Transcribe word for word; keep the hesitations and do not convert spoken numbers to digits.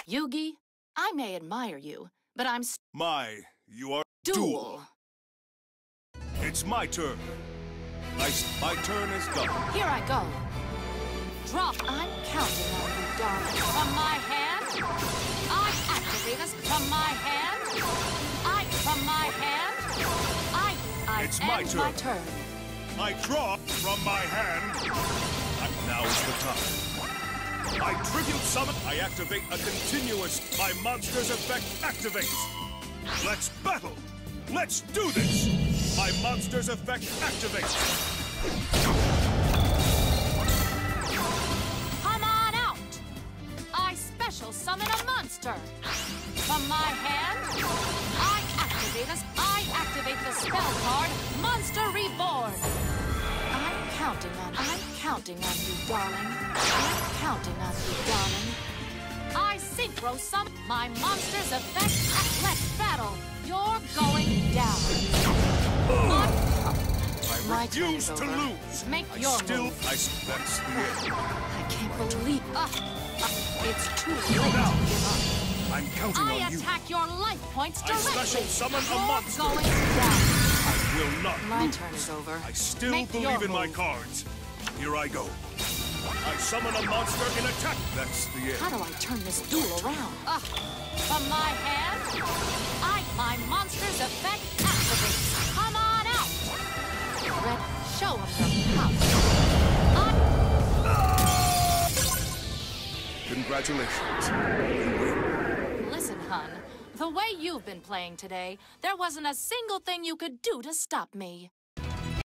Yugi, I may admire you, but I'm st- My, you are... Duel. It's my turn. My, my turn is done. Here I go. Drop. I'm counting on you, darling. From my hand, I activate us. From my hand, I. From my hand, I. I It's end my turn. my turn. I draw from my hand. And now's the time. I tribute summon. I activate a continuous. My monster's effect activates. Let's battle. Let's do this. My monster's effect activates. Come on out. I special summon a monster. From my hand, I activate us. I activate the spell card, Monster Reborn. I'm counting on. I'm counting on you, darling. I'm counting on you, darling. I synchro summon my monster's effect. Let's battle. You're going down. I My refuse turn is to over. lose. Make I your still. move. I. That's the end. I can't believe. Uh, uh, it's too late Now. to give up. I'm counting I on you. attack your life points I directly. special summon a You're monster. going down. I will not My lose. turn is over. I still Make your believe in my move. cards. Here I go. I summon a monster in attack. That's the end. How do I turn this duel around? Uh, from my hand, I, my monster's effect activates. Come on out. Red, show him your power. I... Congratulations. You win. Listen, hun, the way you've been playing today, there wasn't a single thing you could do to stop me.